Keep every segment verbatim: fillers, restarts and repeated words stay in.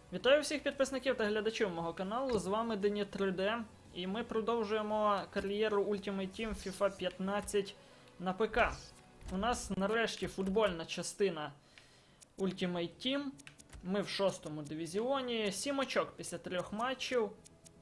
Вітаю всіх підписників та глядачів мого каналу, з вами Дені три де, і ми продовжуємо кар'єру Ultimate Team FIFA п'ятнадцять на ПК. У нас нарешті футбольна частина Ultimate Team, ми в шостому дивізіоні, сім очок після трьох матчів,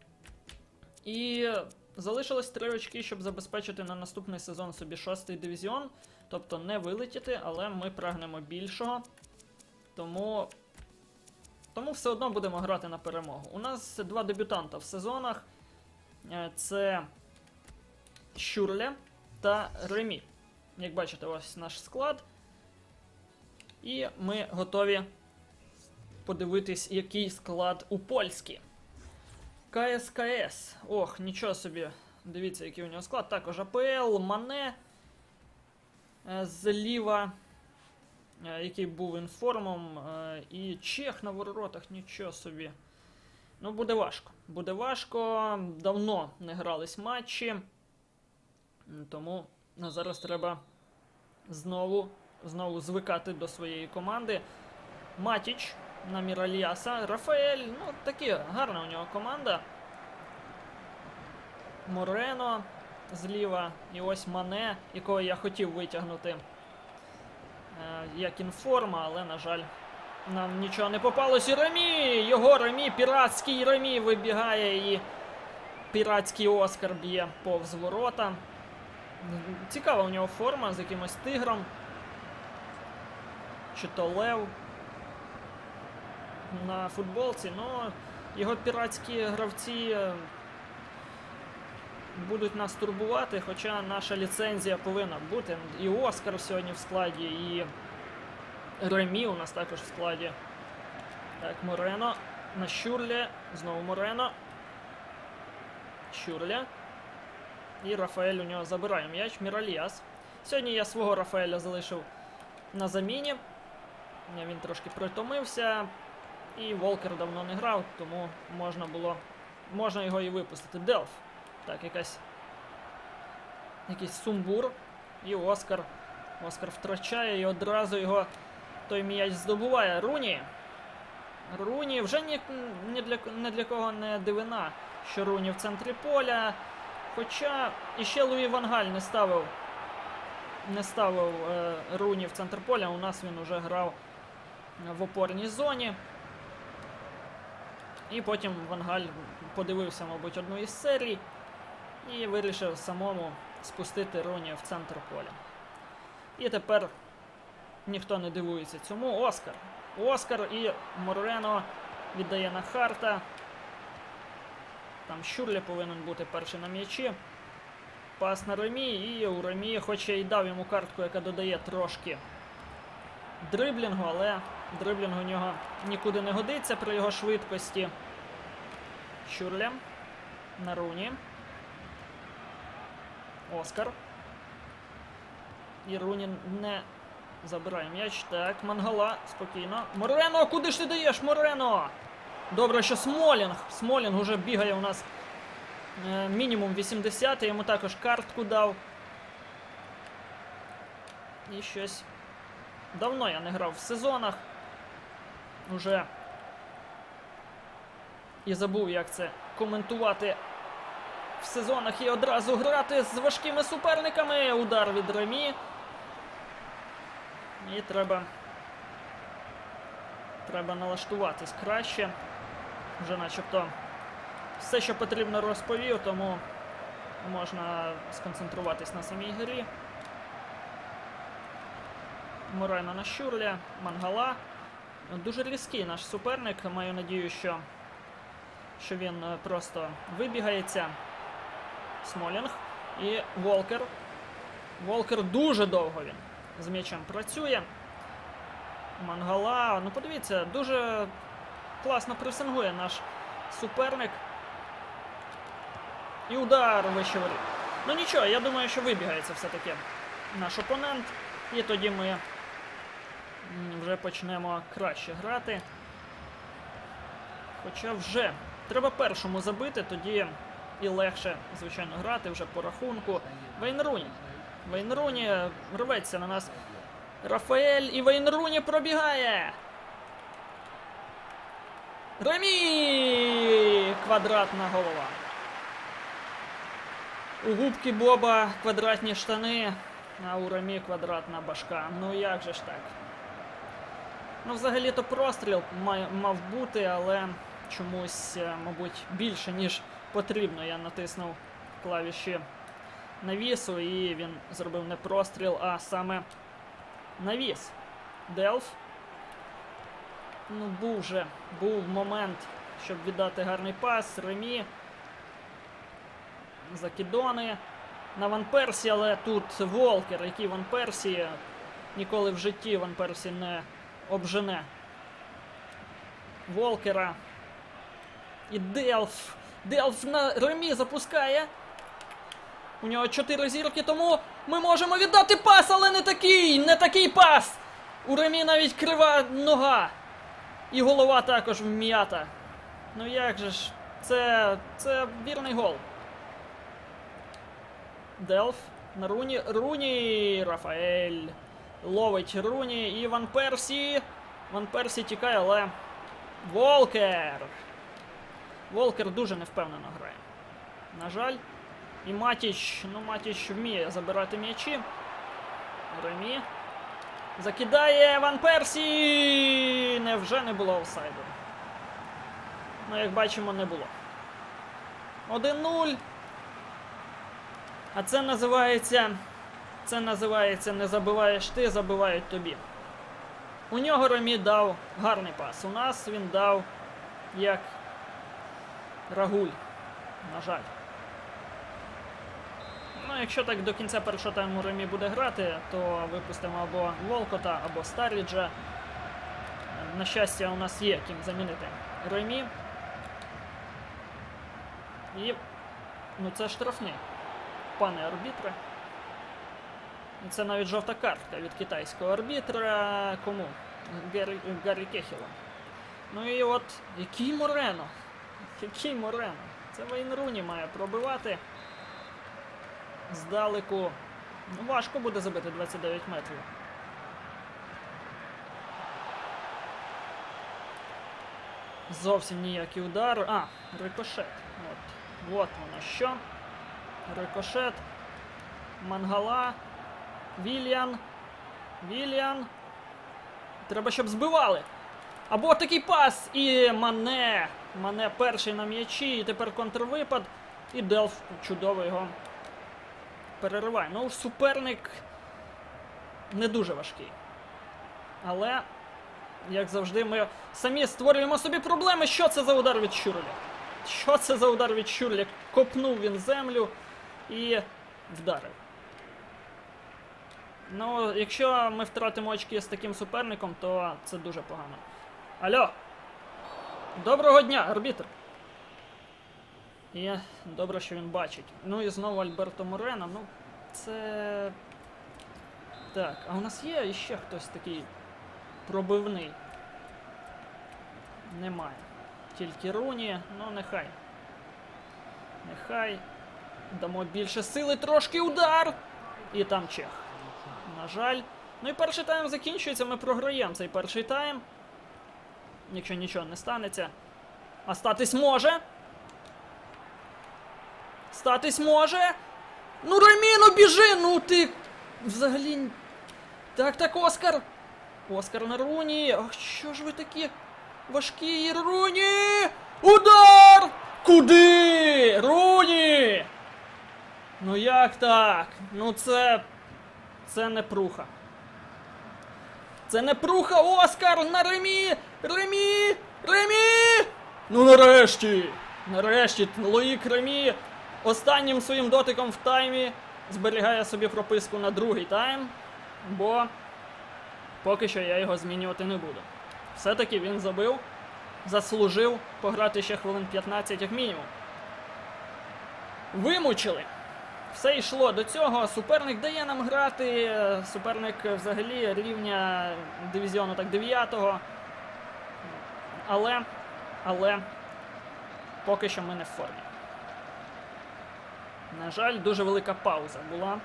і залишилось три очки, щоб забезпечити на наступний сезон собі шостий дивізіон, тобто не вилетіти, але ми прагнемо більшого, тому... Тому все одно будемо грати на перемогу. У нас два дебютанта в сезонах. Це Щурле та Ремі. Як бачите, ось наш склад. І ми готові подивитись, який склад у польській. ка ес ка ес. Ох, нічого собі. Дивіться, який у нього склад. Також а пе ел, Мане. Зліва... який був інформом, і Чех на воротах, нічого собі. Ну, буде важко. Буде важко, давно не грались матчі, тому зараз треба знову, знову звикати до своєї команди. Матіч на Міральяса, Рафаель, ну, такі, гарна у нього команда. Морено зліва, і ось Мане, якого я хотів витягнути як інформа, але, на жаль, нам нічого не попалось. І Ремі! Його Ремі, піратський Ремі вибігає і піратський Оскар б'є повз ворота. Цікава у нього форма з якимось тигром. Чи то лев на футболці. Ну, його піратські гравці будуть нас турбувати, хоча наша ліцензія повинна бути. І Оскар сьогодні в складі, і Ремі у нас також в складі. Так, Морено на Щурле, знову Морено. Щурле. І Рафаель у нього забирає м'яч. Міральяс. Сьогодні я свого Рафаеля залишив на заміні. Він трошки притомився. І Волкер давно не грав, тому можна було, можна його і випустити. Делф. Так, якась, якийсь сумбур. І Оскар. Оскар втрачає і одразу його той м'яч здобуває. Руні. Руні. Вже ні, ні для, ні для кого не дивина, що Руні в центрі поля. Хоча іще Луї Ван Галь не ставив, не ставив е, Руні в центр поля. У нас він уже грав в опорній зоні. І потім Ван Галь подивився, мабуть, одну із серій. І вирішив самому спустити Руні в центр поля. І тепер ніхто не дивується цьому. Оскар. Оскар і Морено віддає на Харта. Там Щурле повинен бути перший на м'ячі. Пас на Ремі. І у Ремі, хоч я й дав йому картку, яка додає трошки дриблінгу, але дриблінг у нього нікуди не годиться при його швидкості. Щурле на Руні. Оскар. І Руні не забирає м'яч. Так, Мангала, спокійно. Морено, куди ж ти даєш, Морено? Добре, що Смолінг. Смолінг уже бігає у нас е, мінімум вісімдесят. Я йому також картку дав. І щось... Давно я не грав в сезонах. Уже... І забув, як це коментувати в сезонах і одразу грати з важкими суперниками. Удар від Ремі. І треба... Треба налаштуватись краще. Вже начебто все, що потрібно, розповів, тому можна сконцентруватись на самій грі. Морено на Щурле, Мангала. Дуже різкий наш суперник. Маю надію, що, що він просто вибігається. Смолінг і Волкер. Волкер дуже довго він з м'ячем працює. Мангала, ну подивіться, дуже класно пресингує наш суперник. І удар вище воріт. Ну нічого, я думаю, що вибігається все-таки наш опонент. І тоді ми вже почнемо краще грати. Хоча вже треба першому забити, тоді і легше, звичайно, грати вже по рахунку. Вейн Руні. Вейн Руні рветься на нас. Рафаель, і Вейн Руні пробігає. Ремі! Квадратна голова. У губки Боба квадратні штани, а у Ремі квадратна башка. Ну як же ж так? Ну взагалі-то простріл мав, мав бути, але чомусь, мабуть, більше, ніж потрібно. Я натиснув клавіші навісу і він зробив не простріл, а саме навіс. Делф. Ну був же, був момент, щоб віддати гарний пас. Ремі. Закидони на Ван Персі, але тут Волкер, який Ван Персі, ніколи в житті Ван Персі не обжене Волкера. І Делф. Делф на Ремі запускає. У нього чотири зірки, тому ми можемо віддати пас, але не такий, не такий пас. У Ремі навіть крива нога. І голова також вм'ята. Ну як же ж, це, це вірний гол. Делф на Руні. Руні! Рафаель ловить Руні і Ван Персі. Ван Персі тікає, але Волкер. Волкер дуже невпевнено грає. На жаль. І Матіч, ну Матіч вміє забирати м'ячі. Ремі. Закидає Ван Персі! Невже не було офсайду? Ну, як бачимо, не було. один нуль. А це називається... Це називається не забиваєш ти, забивають тобі. У нього Ремі дав гарний пас. У нас він дав як Рагуль. На жаль. Ну, якщо так до кінця першого тайму Ремі буде грати, то випустимо або Волкота, або Старіджа. На щастя, у нас є ким замінити Ремі. І... ну це штрафний, пане арбітре. І це навіть жовта картка від китайського арбітра. Кому? Гаррі, Гаррі Кехіла. Ну і от, який Морено? Який Морено? Це Вейн Руні має пробивати. Здалеку. Ну, важко буде забити двадцять дев'ять метрів. Зовсім ніякий удар. А, рикошет. От. От воно що. Рикошет. Мангала. Вільян. Вільян. Треба, щоб збивали. Або такий пас. І Мане. Мане перший на м'ячі. І тепер контрвипад. І Делф чудово його перериває. Ну, суперник не дуже важкий. Але, як завжди, ми самі створюємо собі проблеми. Що це за удар від Шюрля? Що це за удар від Шюрля? Копнув він землю і вдарив. Ну, якщо ми втратимо очки з таким суперником, то це дуже погано. Алло! Доброго дня, арбітр! І добре, що він бачить. Ну і знову Альберто Морено. Ну, це... Так, а у нас є іще хтось такий пробивний? Немає. Тільки Руні. Ну, нехай. Нехай. Дамо більше сили, трошки удар! І там Чех. На жаль. Ну і перший тайм закінчується, ми програємо цей перший тайм. Якщо нічого не станеться. А статись може? Статись може? Ну, Ремі, ну біжи! Ну ти... Взагалі... Так, так, Оскар! Оскар на Руні! Ах, що ж ви такі важкі, Руні! Удар! Куди? Руні! Ну як так? Ну це... Це не пруха. Це не пруха, Оскар на Ремі! Ремі! Ремі! Ну нарешті! Нарешті Лоїк Ремі останнім своїм дотиком в таймі зберігає собі прописку на другий тайм, бо поки що я його змінювати не буду. Все-таки він забив, заслужив пограти ще хвилин п'ятнадцять як мінімум. Вимучили. Все йшло до цього, суперник дає нам грати, суперник взагалі рівня дивізіону так дев'ятого, але, але поки що ми не в формі. На жаль, дуже велика пауза була.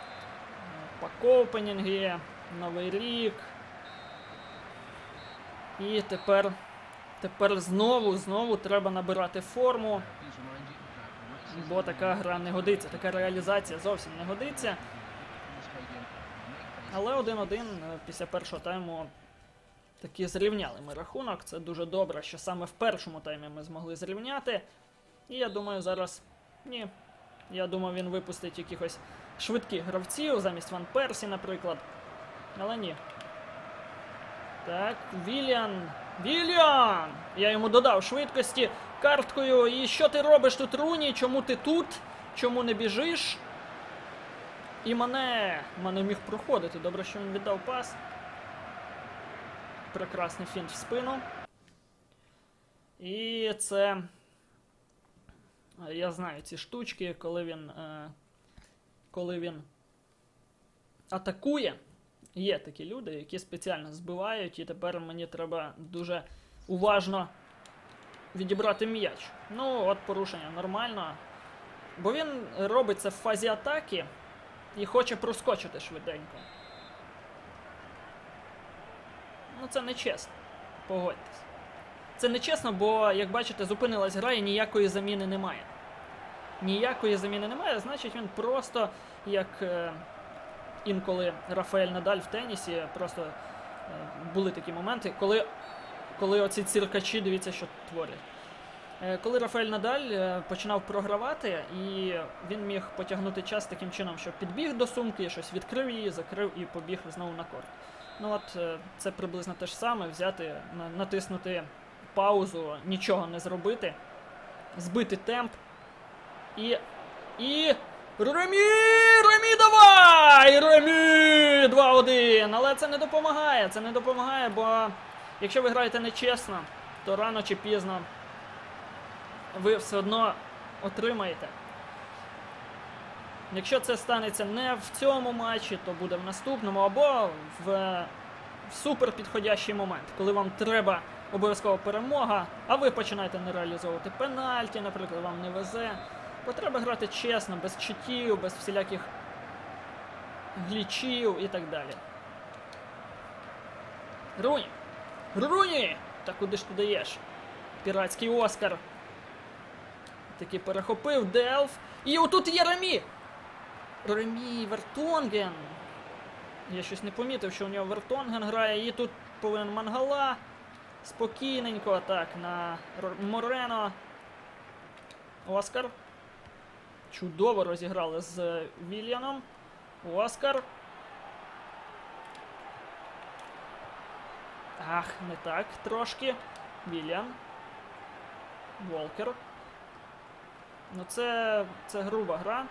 Пак-опенінги, Новий рік. І тепер, тепер знову, знову треба набирати форму. Бо така гра не годиться, така реалізація зовсім не годиться. Але один-один після першого тайму таки зрівняли ми рахунок. Це дуже добре, що саме в першому таймі ми змогли зрівняти. І я думаю, зараз... Ні. Я думаю, він випустить якихось швидких гравців, замість Ван Персі, наприклад. Але ні. Так, Вільян. Вільян! Я йому додав швидкості карткою. І що ти робиш тут, Руні? Чому ти тут? Чому не біжиш? І Мане. Мане міг проходити. Добре, що він віддав пас. Прекрасний фінт в спину. І це... Я знаю ці штучки, коли він... Е... Коли він атакує. Є такі люди, які спеціально збивають, і тепер мені треба дуже уважно відібрати м'яч. Ну, от порушення нормально. Бо він робить це в фазі атаки і хоче проскочити швиденько. Ну, це нечесно. Погодьтесь. Це нечесно, бо, як бачите, зупинилась гра і ніякої заміни немає. Ніякої заміни немає, значить він просто, як е, інколи Рафаель Надаль в тенісі, просто е, були такі моменти, коли, коли оці циркачі, дивіться, що творять. Е, коли Рафаель Надаль е, починав програвати, і він міг потягнути час таким чином, що підбіг до сумки, щось відкрив її, закрив і побіг знову на корт. Ну от, е, це приблизно те ж саме, взяти, на, натиснути паузу, нічого не зробити, збити темп. І... І... Ремі! Ремі, давай! Ремі! два один! Але це не допомагає, це не допомагає, бо якщо ви граєте нечесно, то рано чи пізно ви все одно отримаєте. Якщо це станеться не в цьому матчі, то буде в наступному, або в, в супер підходящий момент, коли вам треба обов'язково перемога, а ви починаєте не реалізовувати пенальті, наприклад, вам не везе. Бо треба грати чесно, без читів, без всіляких глічів і так далі. Руні! Руні! Та куди ж ти даєш? Піратський Оскар. Таки перехопив Делф. І отут є Ремі! Ремі, Вертонген. Я щось не помітив, що у нього Вертонген грає. І тут повинен Мангала. Спокійненько, так, на Морено. Оскар. Чудово розіграли з Вільяном. Оскар. Ах, не так трошки. Вільян. Волкер. Ну це, це груба гра.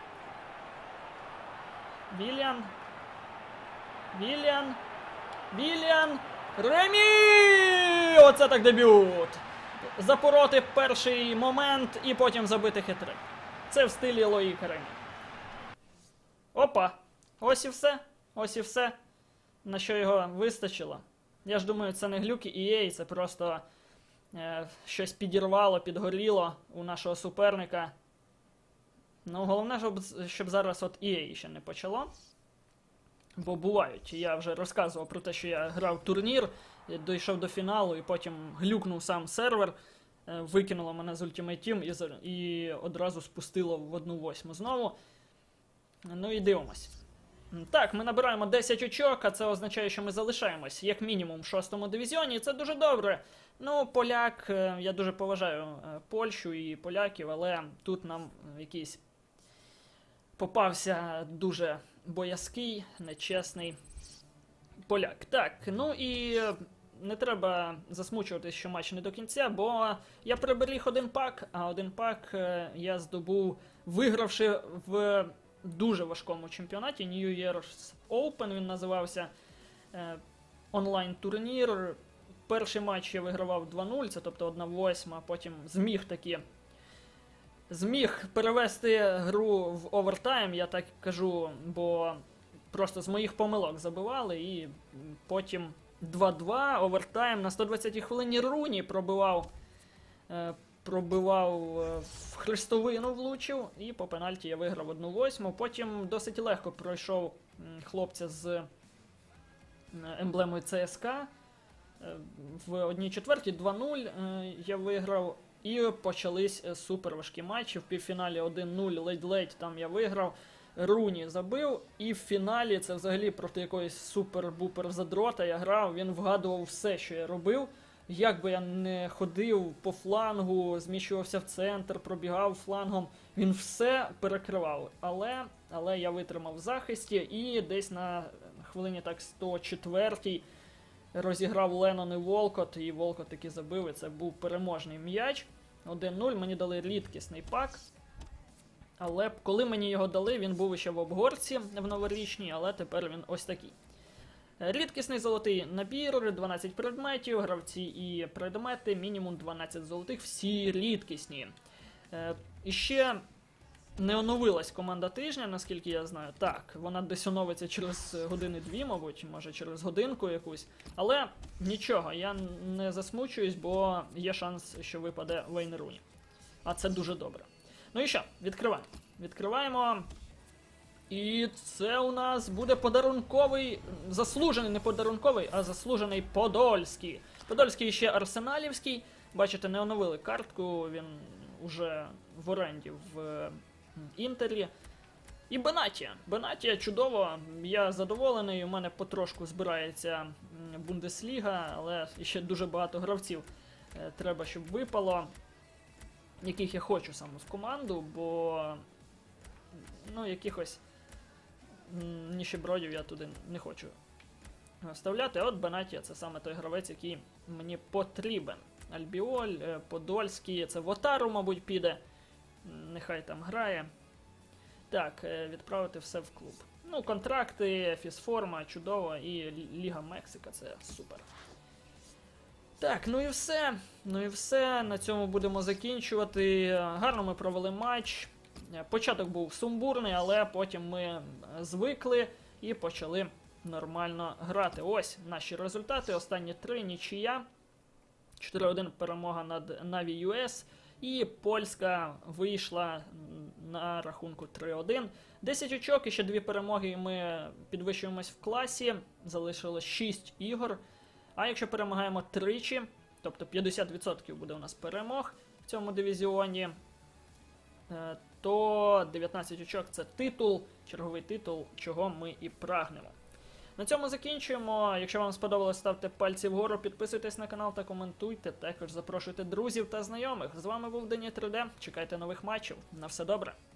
Вільян. Вільян. Вільян. Ремі! Оце так дебют! Запороти перший момент і потім забити хитрик. Це в стилі Лоїка Ремі. Опа! Ось і все. Ось і все. На що його вистачило. Я ж думаю, це не глюки і ей, це просто е, щось підірвало, підгоріло у нашого суперника. Ну, головне, щоб, щоб зараз от і ей ще не почало. Бо бувають. Я вже розказував про те, що я грав турнір, дійшов до фіналу і потім глюкнув сам сервер. Викинуло мене з Ultimate Team і, і одразу спустило в одну восьму знову. Ну і дивимось. Так, ми набираємо десять очок, а це означає, що ми залишаємось як мінімум в шостому дивізіоні, і це дуже добре. Ну, поляк, я дуже поважаю Польщу і поляків, але тут нам якийсь попався дуже боязкий, нечесний поляк. Так, ну і... Не треба засмучуватись, що матч не до кінця, бо я приберіг один пак, а один пак я здобув, вигравши в дуже важкому чемпіонаті. New Year's Open він називався. Онлайн-турнір. Перший матч я вигравав два нуль, це тобто одна восьма, потім зміг таки зміг перевести гру в овертайм, я так кажу, бо просто з моїх помилок забивали, і потім два-два, овертайм, на сто двадцятій хвилині Руні пробивав, е, пробивав е, в хрестовину, влучив, і по пенальті я виграв одну восьму. Потім досить легко пройшов м, хлопця з е, емблемою ЦСКА. в одній четвертій два нуль я виграв. І почались супер важкі матчі. В півфіналі один нуль, ледь-ледь там я виграв. Руні забив. І в фіналі це взагалі проти якоїсь супер-бупер задрота я грав. Він вгадував все, що я робив. Як би я не ходив по флангу, зміщувався в центр, пробігав флангом, він все перекривав. Але, але я витримав в захисті і десь на хвилині так сто четвертій розіграв Леннон і Волкот, і Волкот таки забив, і це був переможний м'яч. один нуль, мені дали рідкісний пак. Але коли мені його дали, він був ще в обгорці в новорічній, але тепер він ось такий. Рідкісний золотий набір, дванадцять предметів, гравці і предмети, мінімум дванадцять золотих, всі рідкісні. Е, і ще не оновилась команда тижня, наскільки я знаю. Так, вона десь оновиться через години-дві, мабуть, може через годинку якусь. Але нічого, я не засмучуюсь, бо є шанс, що випаде Вейн Руні. А це дуже добре. Ну і що, відкриваємо. Відкриваємо. І це у нас буде подарунковий, заслужений, не подарунковий, а заслужений Подольський. Подольський ще арсеналівський. Бачите, не оновили картку, він уже в оренді в Інтері. І Бенатія. Бенатія чудово, я задоволений, у мене потрошку збирається Бундесліга, але ще дуже багато гравців треба, щоб випало, яких я хочу саме в команду, бо ну, якихось ніщебродів я туди не хочу вставляти. А от Бенатія це саме той гравець, який мені потрібен. Альбіоль, Подольський, це в Отару, мабуть, піде. Нехай там грає. Так, відправити все в клуб. Ну, контракти, фізформа, чудово, і Ліга Мексика, це супер. Так, ну і все. Ну і все. На цьому будемо закінчувати. Гарно ми провели матч. Початок був сумбурний, але потім ми звикли і почали нормально грати. Ось наші результати. Останні три нічия. чотири один перемога над Na'Vi ю ес. І польська вийшла на рахунку три один. десять очок і ще дві перемоги, і ми підвищуємось в класі. Залишилось шість ігор. А якщо перемагаємо тричі, тобто п'ятдесят відсотків буде у нас перемог в цьому дивізіоні, то дев'ятнадцять очок – це титул, черговий титул, чого ми і прагнемо. На цьому закінчуємо. Якщо вам сподобалось, ставте пальці вгору, підписуйтесь на канал та коментуйте. Також запрошуйте друзів та знайомих. З вами був Денні три де. Чекайте нових матчів. На все добре.